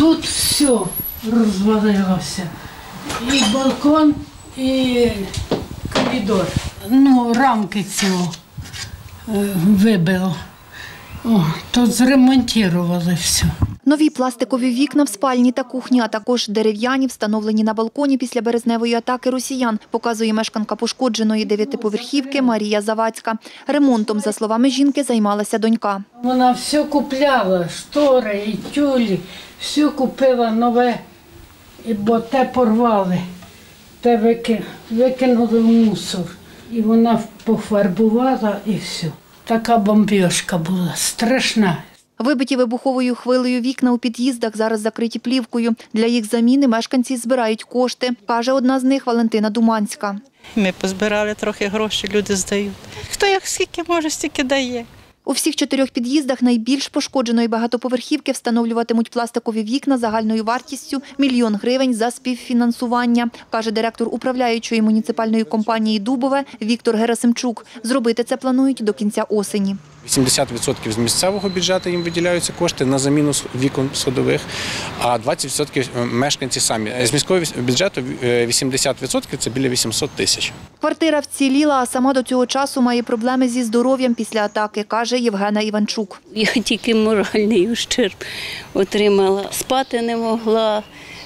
Тут все розвалилося. І балкон, і коридор. Рамки цього вибило. Тут зремонтували все. Нові пластикові вікна в спальні та кухні, а також дерев'яні, встановлені на балконі після березневої атаки росіян, показує мешканка пошкодженої 9-поверхівки Марія Завадська. Ремонтом, за словами жінки, займалася донька. Вона все купляла, штори і тюлі, все купила нове, бо те порвали, те викинули в мусор. І вона пофарбувала і все. Така бомбіжка була, страшна. Вибиті вибуховою хвилею вікна у під'їздах зараз закриті плівкою. Для їх заміни мешканці збирають кошти, каже одна з них Валентина Думанська. Ми позбирали трохи гроші, люди здають. Хто як скільки може, стільки дає. У всіх 4 під'їздах найбільш пошкодженої багатоповерхівки встановлюватимуть пластикові вікна загальною вартістю – 1 000 000 гривень за співфінансування, каже директор управляючої муніципальної компанії «Дубове» Віктор Герасимчук. Зробити це планують до кінця осені. 80% з місцевого бюджету їм виділяються кошти на заміну вікон сходових, а 20% мешканці самі. З міського бюджету 80% – це біля 800 тисяч. Квартира вціліла, а сама до цього часу має проблеми зі здоров'ям після атаки, каже Євгена Іванчук. Я тільки моральний ущерб отримала. Спати не могла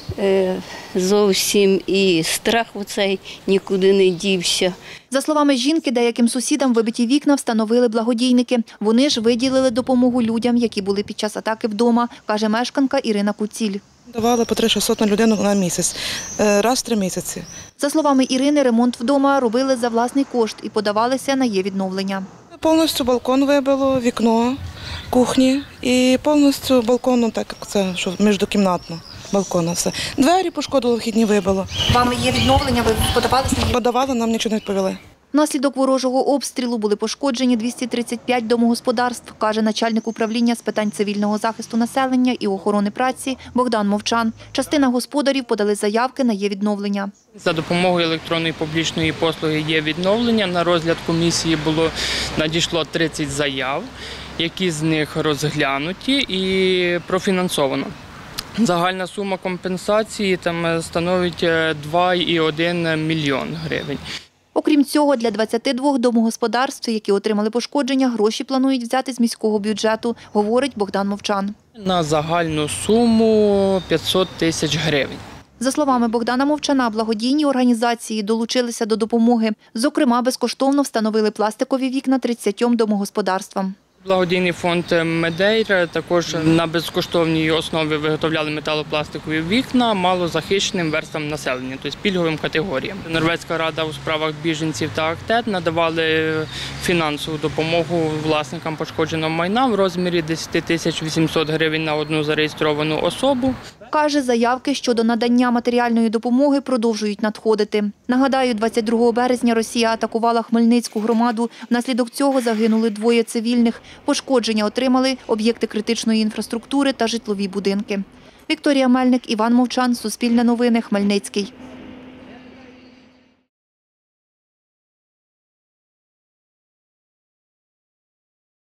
зовсім, і страх оцей нікуди не дівся. За словами жінки, деяким сусідам вибиті вікна встановили благодійники. Вони ж виділили допомогу людям, які були під час атаки вдома, каже мешканка Ірина Куціль. Давали по 300 на людину на місяць, раз в 3 місяці. За словами Ірини, ремонт вдома робили за власний кошт і подавалися на є-відновлення. Повністю балкон вибило, вікно, кухні і повністю балкону, так як це, що міждокімнатно. Балкона все. Двері пошкодило, вхідні вибило. Вам є відновлення, ви подавалися? Подавали, нам нічого не відповіли. Внаслідок ворожого обстрілу були пошкоджені 235 домогосподарств, каже начальник управління з питань цивільного захисту населення і охорони праці Богдан Мовчан. Частина господарів подали заявки на є-відновлення. За допомогою електронної публічної послуги «Є-відновлення» на розгляд комісії надійшло 30 заяв, які з них розглянуті і профінансовано. Загальна сума компенсації там становить 2,1 мільйон гривень. Окрім цього, для 22 домогосподарств, які отримали пошкодження, гроші планують взяти з міського бюджету, говорить Богдан Мовчан. На загальну суму 500 тисяч гривень. За словами Богдана Мовчана, благодійні організації долучилися до допомоги. Зокрема, безкоштовно встановили пластикові вікна 30 домогосподарствам. Благодійний фонд «Медейр» також на безкоштовній основі виготовляли металопластикові вікна малозахищеним верствам населення, тобто пільговим категоріям. Норвезька рада у справах біженців та АКТЕД надавали фінансову допомогу власникам пошкодженого майна в розмірі 10 800 гривень на одну зареєстровану особу. Каже, заявки щодо надання матеріальної допомоги продовжують надходити. Нагадаю, 22 березня Росія атакувала Хмельницьку громаду. Внаслідок цього загинули 2 цивільних. Пошкодження отримали об'єкти критичної інфраструктури та житлові будинки. Вікторія Мельник, Іван Мовчан, Суспільне новини, Хмельницький.